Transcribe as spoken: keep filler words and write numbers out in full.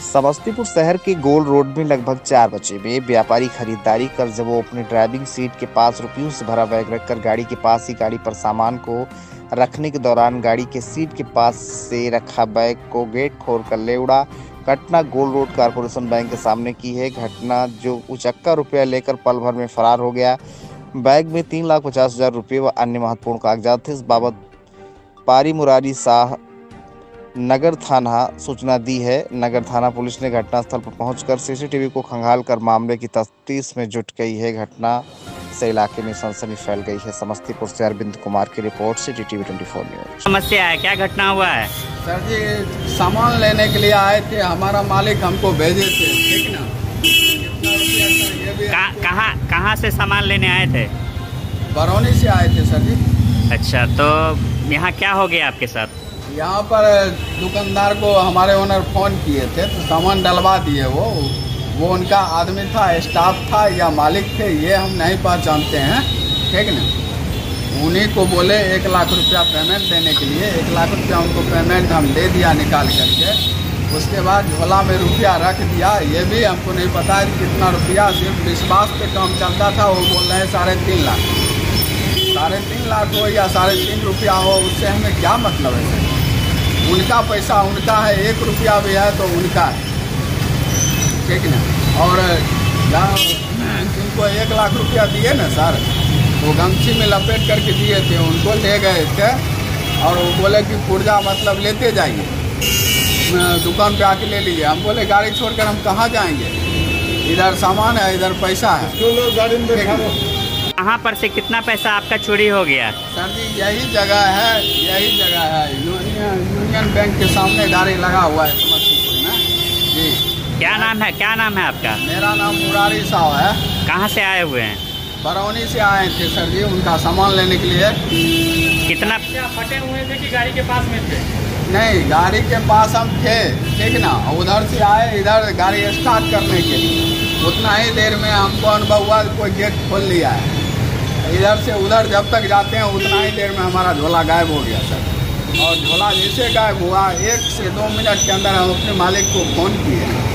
समस्तीपुर शहर के गोल रोड में लगभग चार बजे में व्यापारी खरीदारी कर जब वो अपने ड्राइविंग सीट के पास रुपयों से भरा बैग रखकर गाड़ी के पास ही गाड़ी पर सामान को रखने के दौरान गाड़ी के सीट के पास से रखा बैग को गेट खोलकर ले उड़ा। घटना गोल रोड कारपोरेशन बैंक के सामने की है। घटना जो उचक्का रुपया लेकर पल भर में फरार हो गया। बैग में तीन लाख पचास हजार रुपये व अन्य महत्वपूर्ण कागजात थे। इस बाबत पारी मुरारी शाह नगर थाना सूचना दी है। नगर थाना पुलिस ने घटनास्थल पर पहुंचकर सीसीटीवी को खंगाल कर मामले की तफ्तीश में जुट गई है। घटना से इलाके में सनसनी फैल गई है। समस्तीपुर से अरविंद कुमार की रिपोर्ट से टीटीवी चौबीस न्यूज। समस्या है, क्या घटना हुआ है? सर जी, सामान लेने के लिए आए थे, हमारा मालिक हमको भेजे थे, ठीक ना। कहाँ कहाँ से सामान लेने आए थे? बरौनी से आए थे सर जी। अच्छा, तो यहाँ क्या हो गया आपके साथ? यहाँ पर दुकानदार को हमारे ओनर फ़ोन किए थे तो सामान डलवा दिए। वो वो उनका आदमी था, स्टाफ था या मालिक थे, ये हम नहीं पहचानते हैं, ठीक ना। उन्हीं को बोले एक लाख रुपया पेमेंट देने के लिए। एक लाख रुपया उनको पेमेंट हम दे दिया निकाल करके। उसके बाद झोला में रुपया रख दिया। ये भी हमको नहीं पता है कितना रुपया, सिर्फ विश्वास पे काम चलता था। वो बोल रहे हैं साढ़े तीन लाख साढ़े तीन लाख हो या साढ़े तीन रुपया हो, उससे हमें क्या मतलब है? उनका पैसा उनका है, एक रुपया भी है तो उनका है, ठीक ना। और जिनको एक लाख रुपया दिए ना सर, वो गमछी में लपेट करके दिए थे, उनको ले गए थे और वो बोले कि पुर्जा मतलब लेते जाइए, दुकान पे आके ले लीजिए। हम बोले गाड़ी छोड़कर हम कहाँ जाएंगे, इधर सामान है, इधर पैसा है। गाड़ी में कहाँ पर से कितना पैसा आपका चोरी हो गया? सर जी, यही जगह है, यही जगह है, यूनियन यूनियन बैंक के सामने गाड़ी लगा हुआ है समस्तीपुर में जी। क्या नाम है क्या नाम है आपका? मेरा नाम मुरारी साहब है। कहाँ से आए हुए हैं? बरौनी से आए थे सर जी, उनका सामान लेने के लिए। कितना फटे हुए थे कि गाड़ी के पास में थे? नहीं, गाड़ी के पास हम थे, ठीक ना। उधर से आए इधर गाड़ी स्टार्ट करने के लिए, उतना ही देर में हमको अनुभव हुआ कोई गेट खोल लिया है। इधर से उधर जब तक जाते हैं उतना ही देर में हमारा झोला गायब हो गया सर। और झोला जैसे गायब हुआ, एक से दो मिनट के अंदर हम अपने मालिक को फ़ोन किए।